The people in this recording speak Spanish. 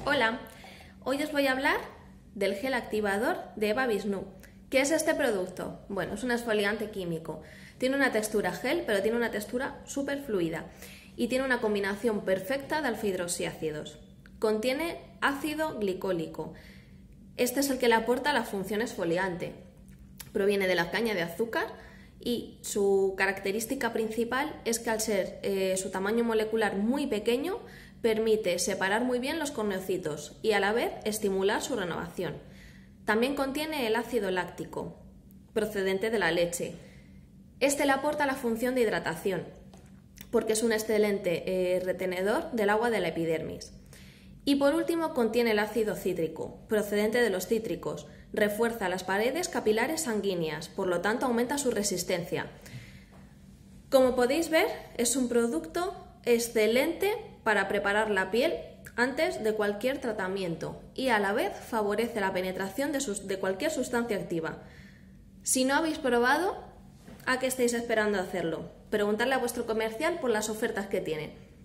Hola, hoy os voy a hablar del gel activador de Eva Visnú. ¿Qué es este producto? Bueno, es un exfoliante químico. Tiene una textura gel, pero tiene una textura súper fluida y tiene una combinación perfecta de alfa-hidroxiácidos. Contiene ácido glicólico. Este es el que le aporta la función exfoliante. Proviene de la caña de azúcar y su característica principal es que al ser su tamaño molecular muy pequeño, permite separar muy bien los corneocitos y a la vez estimular su renovación. También contiene el ácido láctico, procedente de la leche. Este le aporta la función de hidratación, porque es un excelente retenedor del agua de la epidermis. Y por último contiene el ácido cítrico, procedente de los cítricos. Refuerza las paredes capilares sanguíneas, por lo tanto aumenta su resistencia. Como podéis ver, es un producto excelente para preparar la piel antes de cualquier tratamiento y a la vez favorece la penetración de cualquier sustancia activa. Si no habéis probado, ¿a qué estáis esperando hacerlo? Preguntadle a vuestro comercial por las ofertas que tiene.